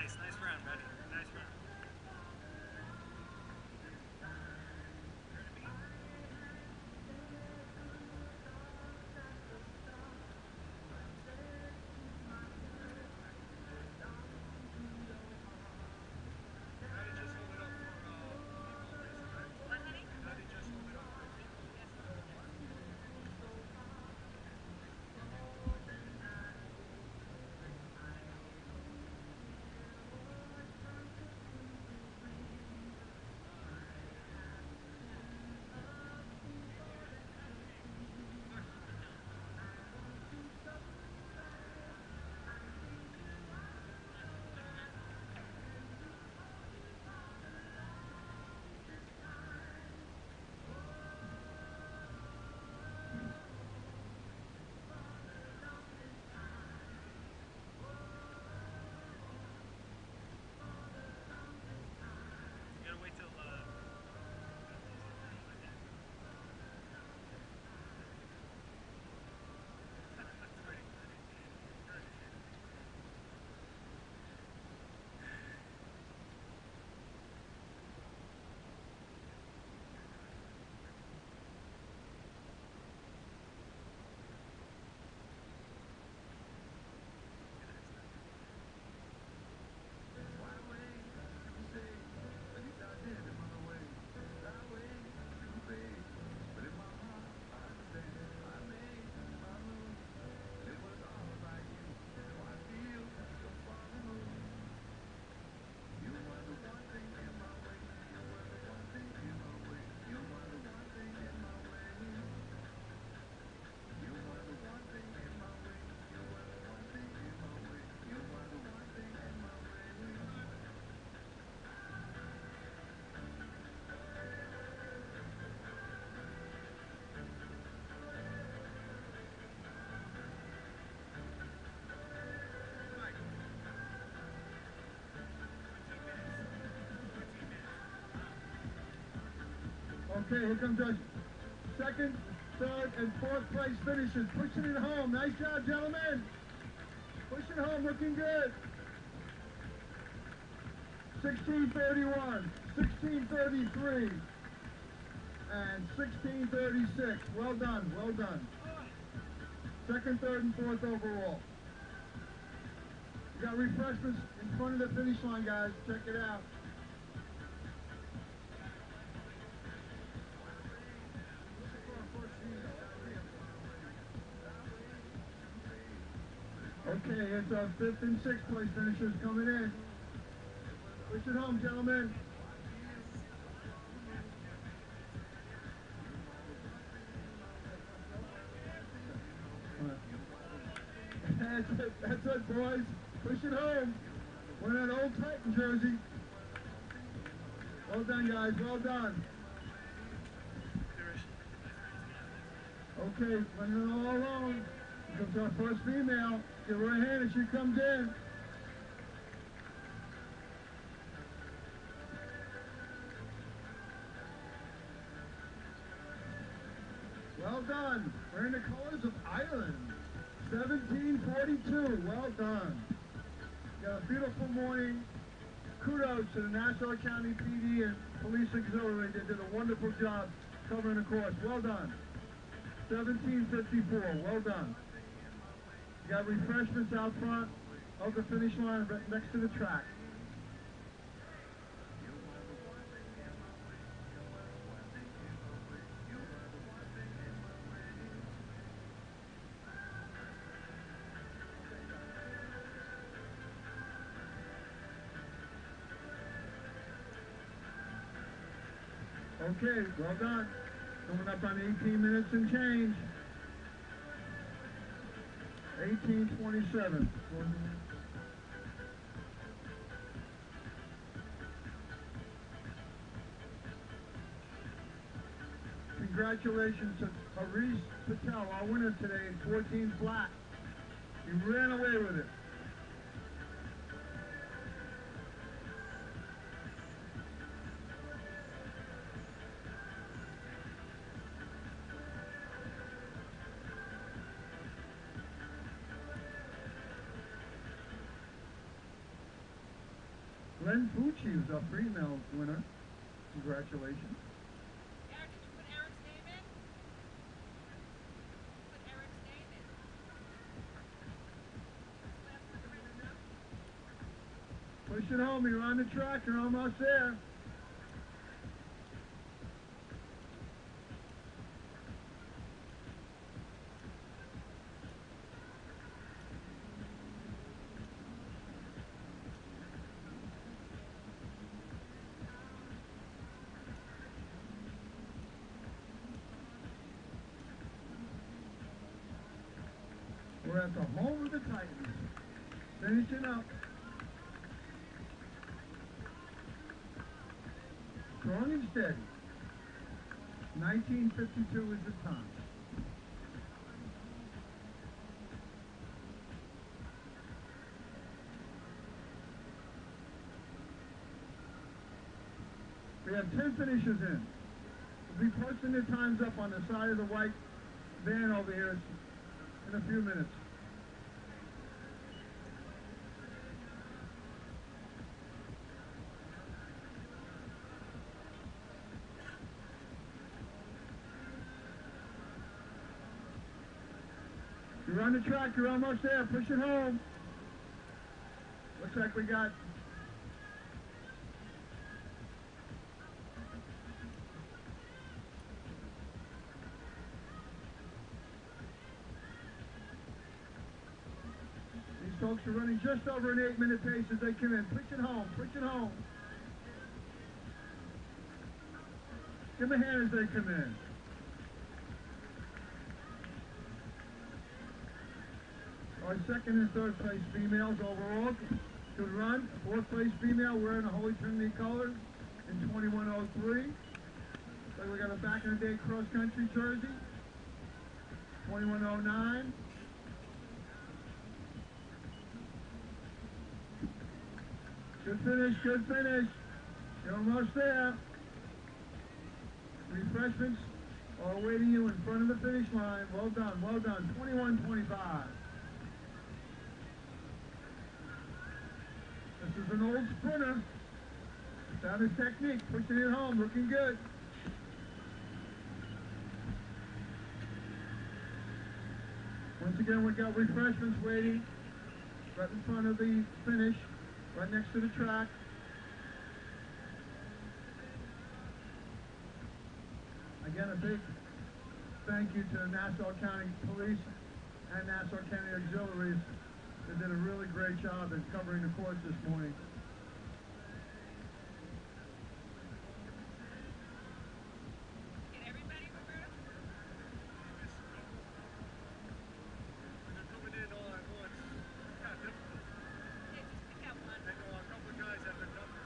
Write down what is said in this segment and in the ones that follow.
Nice run, buddy. Nice run. You gotta wait till Okay, here comes our second, third, and fourth place finishers. Pushing it home. Nice job, gentlemen. Pushing home, looking good. 16:31, 16:33, and 16:36. Well done, well done. Second, third, and fourth overall. You got refreshments in front of the finish line, guys. Check it out. Okay, it's our fifth and sixth place finishers coming in. Push it home, gentlemen. That's it, boys. Push it home. We're that old Titan jersey. Well done, guys. Well done. Okay, running it all alone. Here comes our first female. Give her a hand as she comes in. Well done. Wearing the colors of Ireland. 1742. Well done. You got a beautiful morning. Kudos to the Nassau County PD and Police Auxiliary. They did a wonderful job covering the course. Well done. 1754. Well done. You got refreshments out front of the finish line right next to the track. Okay, well done. Coming up on 18 minutes and change. 18:27. Congratulations to Harish Patel, our winner today in 14 flat. He ran away with it. Glenn Fucci is our female winner. Congratulations. Eric, did you put Eric's name in? Put Eric's name in. Last one, ready to go? Push it home. You're on the track. You're almost there. We're at the home of the Titans. Finishing up. Strong and steady. 1952 is the time. We have 10 finishers in. We'll be posting their times up on the side of the white van over here in a few minutes. You're on the track, you're almost there, push it home. Looks like we got these folks are running just over an 8-minute pace as they come in. Push it home, push it home. Give them a hand as they come in. Our second and third place females overall, good run. Fourth place female wearing the Holy Trinity colors in 21:03. So we got a back in the day cross country jersey, 21:09. Good finish, good finish. You're almost there. Refreshments are awaiting you in front of the finish line. Well done, well done. 21:25. This is an old sprinter. Found his technique, pushing it home, looking good. Once again, we got refreshments waiting right in front of the finish, right next to the track. Again, a big thank you to Nassau County Police and Nassau County Auxiliaries. They did a really great job in covering the course this morning. Get everybody, Roberta? They're coming in all at once. It's kind of difficult. Yeah, just pick out one. I know a couple of guys have their numbers.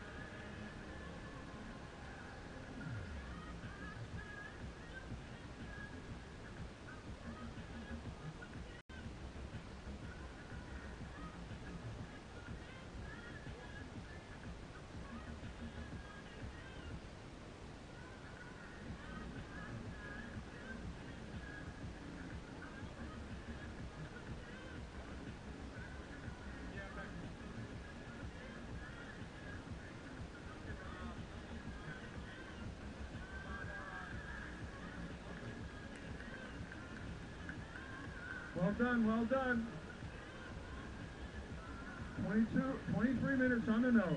Well done, well done. 23 minutes on the nose.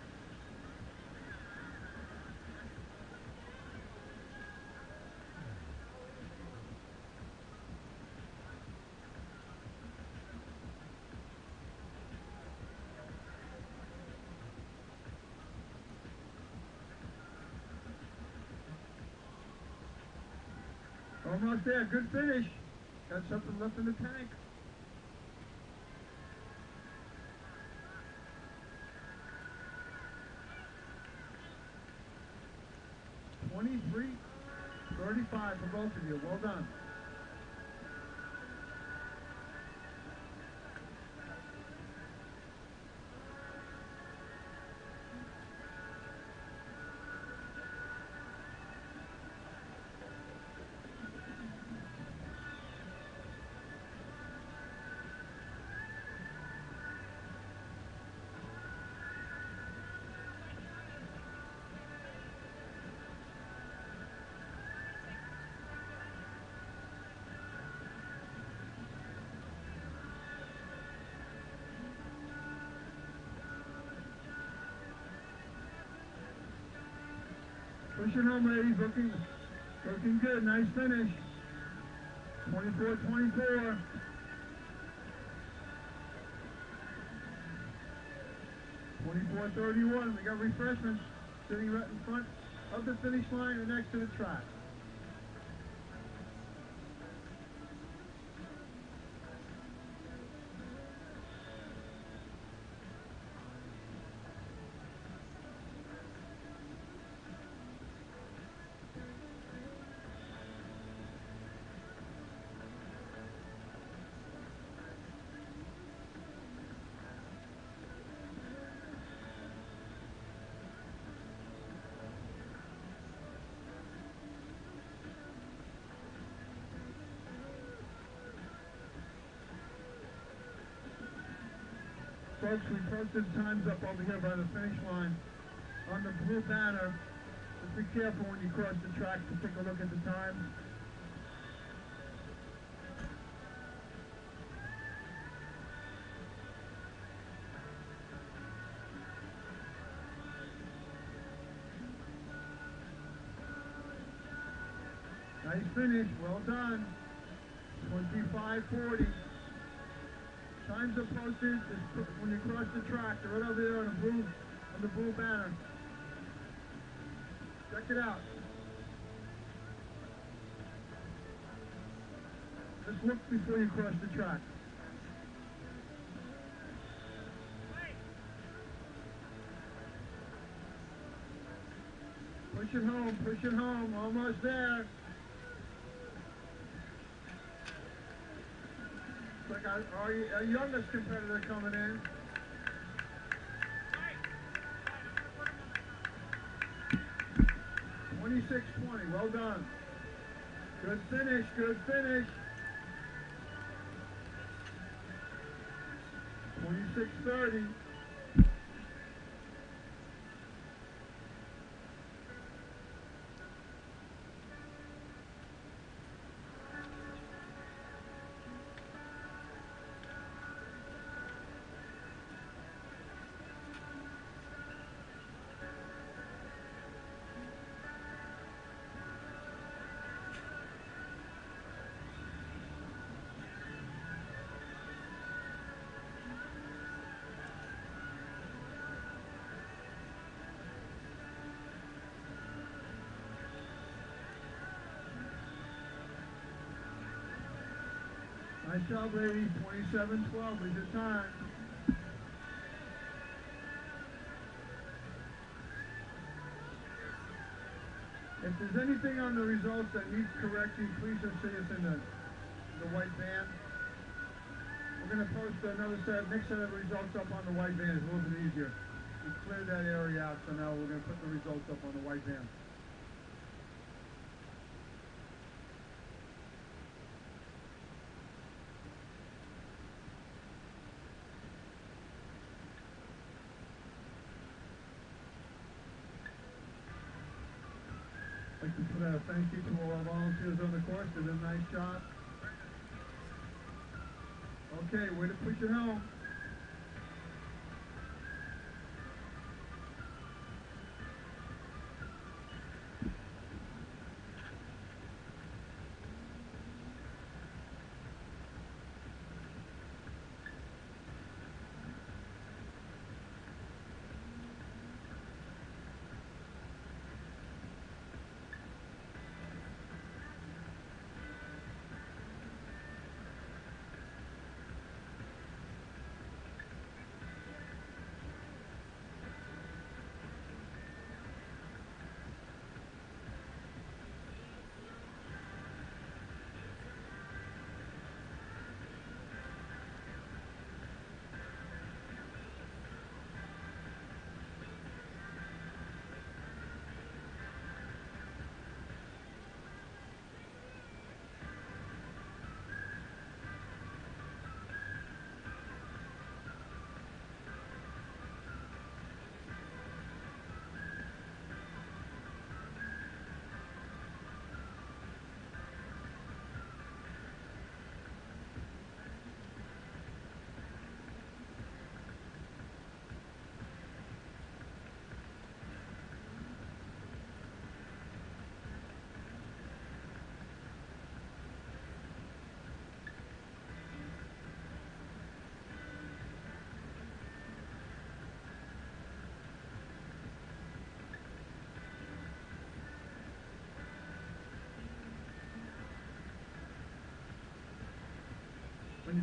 Almost there, good finish. Got something left in the tank. $23.35 for both of you. Well done. Pushing home, ladies. Looking good. Nice finish. 24-24. (24-31). We got refreshments sitting right in front of the finish line and next to the track. Folks, we posted times up over here by the finish line on the blue banner. Just be careful when you cross the track to take a look at the times. Nice finish, well done. 25-40. Times are posted just when you cross the track. They're right over there on the blue banner. Check it out. Just look before you cross the track. Push it home, almost there. Like our youngest competitor coming in. (26-20). Well done. Good finish. 26-30. Nice job, ladies. 27-12 is your time. If there's anything on the results that needs correcting, please just see us in the white van. We're going to post next set of results up on the white van. It's a little bit easier. We cleared that area out, so now we're going to put the results up on the white van. I'd like to put out a thank you to all our volunteers on the course. They did a nice job. Okay, way to push it home.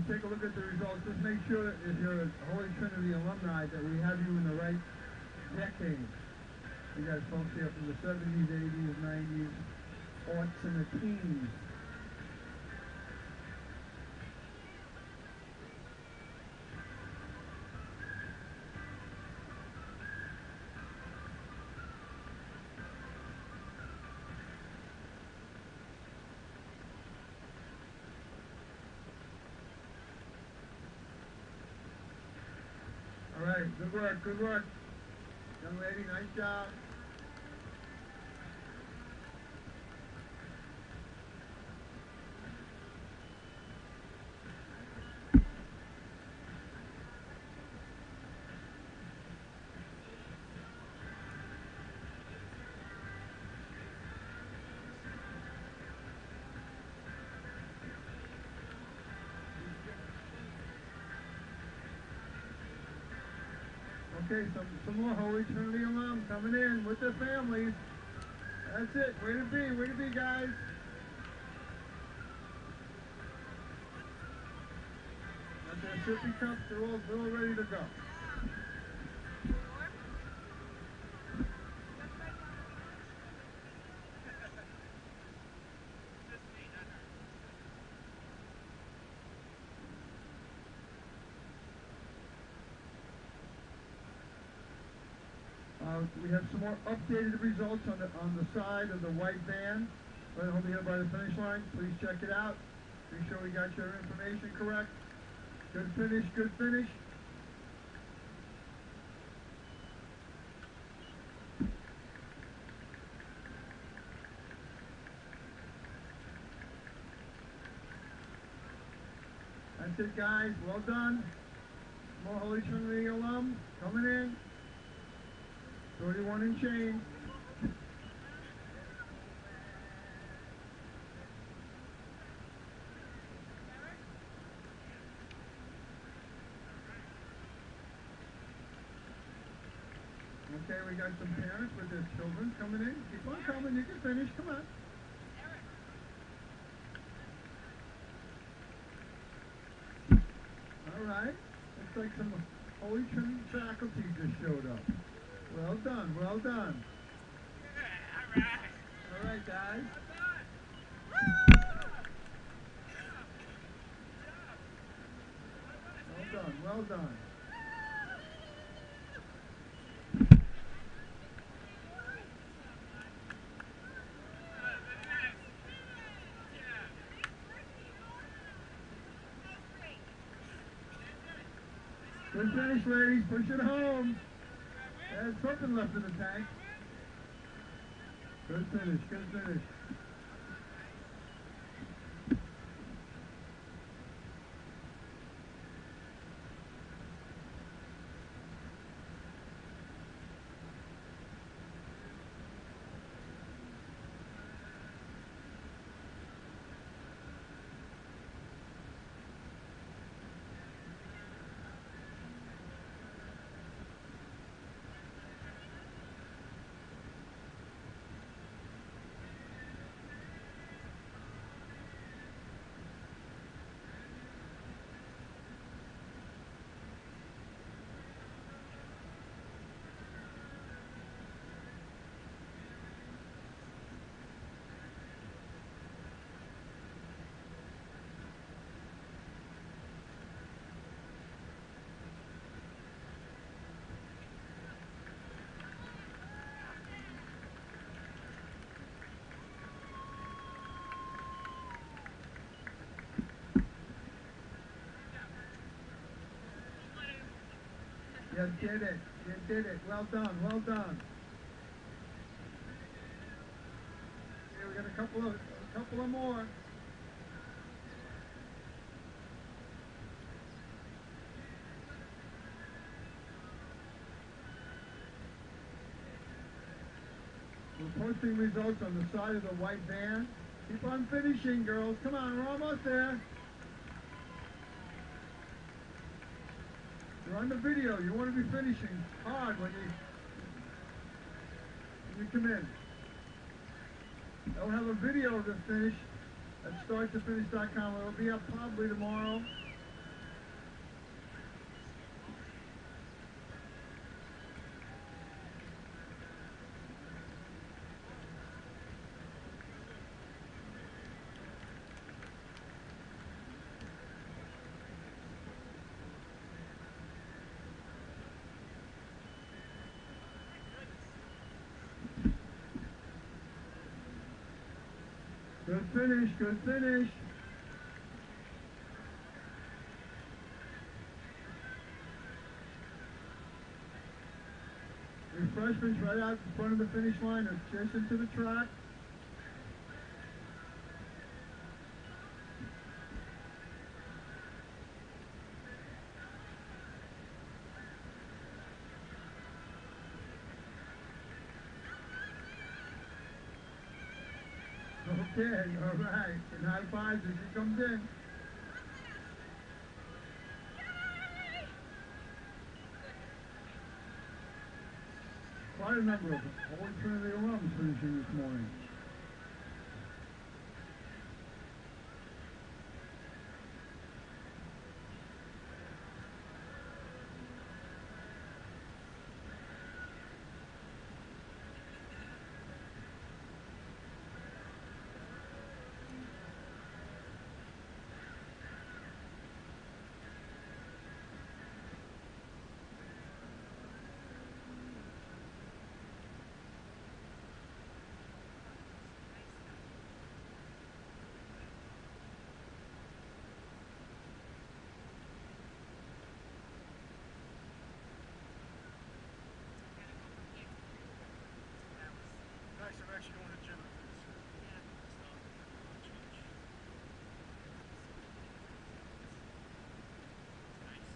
take a look at the results, just make sure that if you're a Holy Trinity alumni that we have you in the right decade. We got folks here from the 70s, 80s, 90s, aughts, and the teens. All right, good work, good work. Young lady, nice job. Okay, some more Holy Trinity alum coming in with their families. That's it. Way to be, guys. Got their sippy cups. They're all ready to go. We have some more updated results on the side of the white van right over here by the finish line. Please check it out. Make sure we got your information correct. Good finish, good finish. That's it, guys. Well done. More Holy Trinity alum coming in. 31 and change. Okay, we got some parents with their children coming in. Keep on coming, you can finish, come on. All right, looks like some Holy Trinity faculty just showed up. Well done, well done. Yeah, All right, guys. Well done, well done. Good finish, ladies. Push it home. There's something left in the tank. Good finish, good finish. You did it. You did it. Well done. Well done. Okay, we got a couple of more. We're posting results on the side of the white van. Keep on finishing, girls. Come on, we're almost there. You're on the video. You want to be finishing hard when you come in. They'll have a video of the finish at starttofinish.com. It'll be up probably tomorrow. Good finish, good finish. Refreshments right out in front of the finish line, adjacent to the track. Okay, all right. And high fives as she comes in. Quite a number of Holy Trinity alums finishing this morning. Nice, I'm actually going to the gym after this. Change. Nice.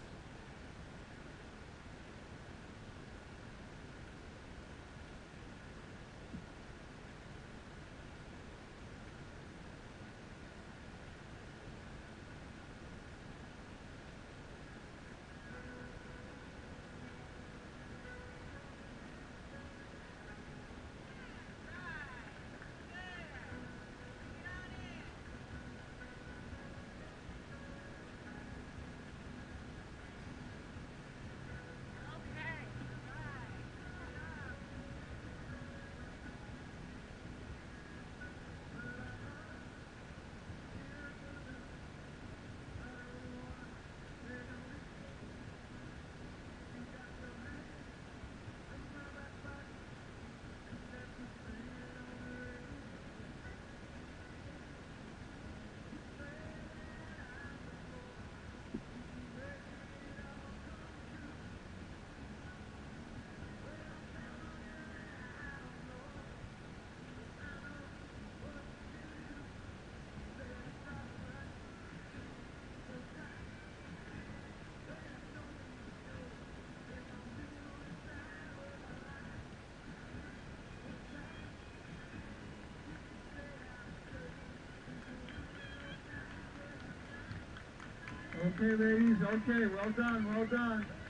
Okay, ladies, okay, well done, well done.